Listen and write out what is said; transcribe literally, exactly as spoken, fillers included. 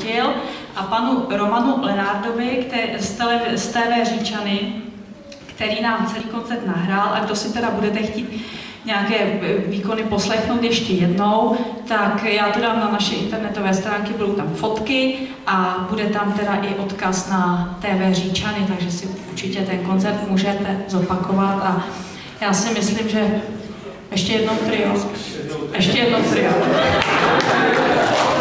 fotil, a panu Romanu Lenardovi který, z, tele, z T V Říčany, který nám celý koncert nahrál, a kdo si teda budete chtít nějaké výkony poslechnout ještě jednou, tak já to dám na naše internetové stránky, budou tam fotky a bude tam teda i odkaz na T V Říčany, takže si určitě ten koncert můžete zopakovat a já si myslím, že ještě jednou trio. Ještě jednou trio.